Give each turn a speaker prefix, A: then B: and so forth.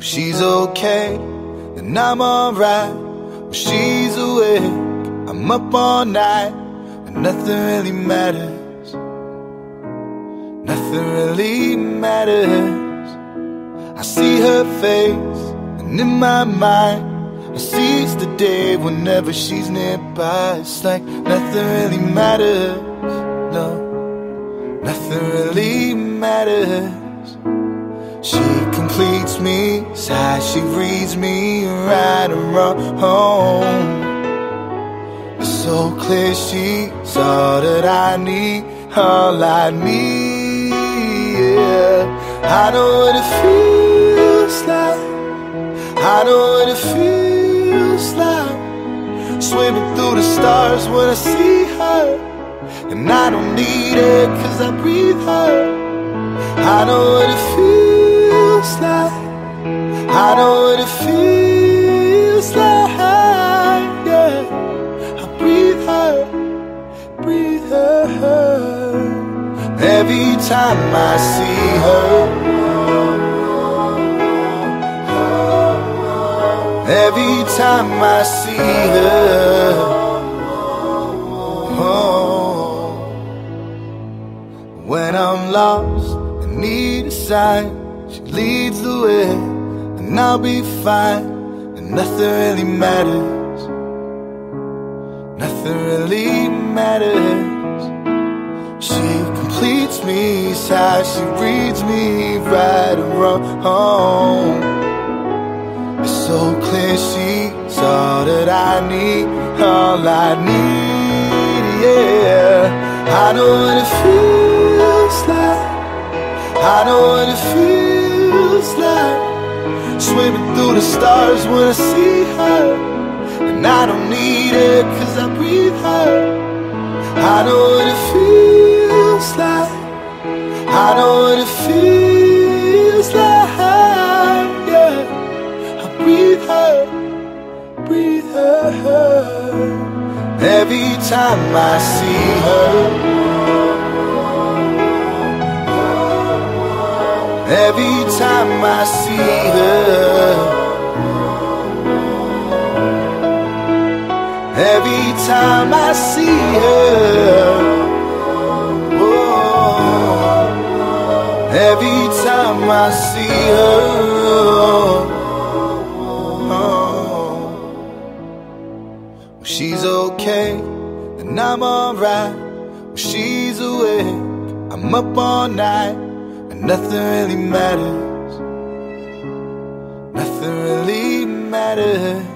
A: she's okay, then I'm alright. When she's awake, I'm up all night, and nothing really matters. Nothing really matters. I see her face, and in my mind I seize the day whenever she's nearby. It's like nothing really matters. No, nothing really matters. She completes me, sighs, she reads me right and wrong. It's so clear she's all that I need, all I need, yeah. I know what it feels like, I know what it feels like, swimming through the stars when I see her. And I don't need her, cause I breathe her. I know what it feels like, I know what it feels like, yeah. I breathe her, breathe her. Every time I see her, every time I see her, oh. When I'm lost and need a sign, she leads the way, and I'll be fine, and nothing really matters. Nothing really matters. She completes me, sighs, she reads me right and wrong. It's so clear she's all that I need, all I need, yeah. I know what it feels like, I know what it feels like, swimming through the stars when I see her. And I don't need her, cause I breathe her. I know what it feels like, I know what it feels like, yeah. I breathe her, breathe her. Every time I see her, every time I see her, every time I see her, oh, every time I see her, oh. When she's okay, and I'm alright. When she's awake, I'm up all night, and nothing really matters. Nothing really matters.